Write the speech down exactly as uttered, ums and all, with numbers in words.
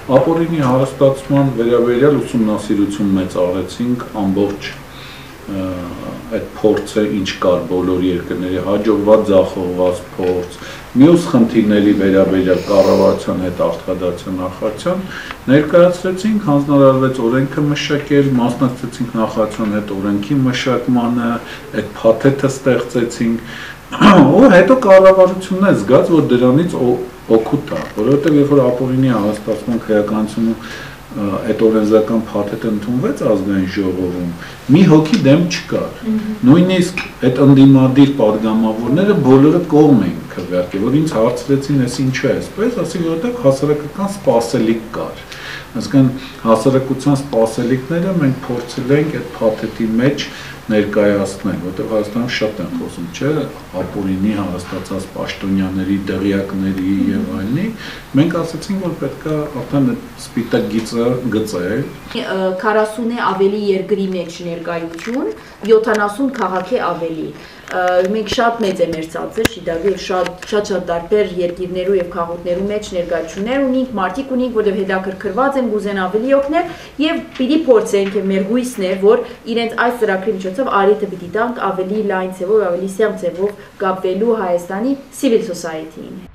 ապօրինի հարստացման վերաբերյալ ուսումնասիրություն մեծ արեցինք ամբողջ այդ փորձը ինչ կար բոլոր երկրների հաջողված ձախողված փորձ մյուս խնդիրների վերաբերյալ կառավարության հետ արտադրության նախարարության ներկայացրեցինք հանձնարարվեց օրենքը մշակել մասնակցեցինք նախարարության հետ օրենքի մշակմանը այդ փաթեթը ստեղծեցինք ու հետո կառավարությունն է զգաց որ դրանից օգուտ է որովհետև երբ որ ապօրինի հարստացման քրեականությունը այդ օրենսդրական փաթեթը ընդունվեց ազգային ժողովում մի հոգի դեմ չկար նույնիսկ այդ ընդդիմադիր падգամավորները բոլորը կողմ էին քվեարկել որ ինձ հարցրեցին էս ինչու է այսպես ասի որովհետև հասարակական սպասելիք կար այսինքն հասարակության սպասելիքները մենք փորձել ենք այդ փաթեթի մեջ ներկայացնել, որտեղ Հայաստանում շատ են խոսում, չէ, ապօրինի հարստացած պաշտոնյաների, դղյակների եւ այլնի, մենք ասացինք, որ պետք է արդեն սպիտակ գիծը գծել։ քառասունի ավելի երկրի մեջ ներկայություն, յոթանասուն քաղաքի ավելի։ Մենք շատ մեծ է մեր ցածը, շիդագը եւ շատ շատ շատ տարբեր երկիրներու եւ քաղաքներու մեջ ներկայություններ ունենք, մարդիկ ունենք, որտեղ հետաքրքրված են, գուզեն ավելի օգնել եւ պիտի փորձենք եւ մեր հույսն է, որ իրենց այս ծրագրի միջոցով արիթը պիտի տանք ավելի լայն ձևով, ավելի սերտ ձևով կապվելու Հայաստանի civil society-ին։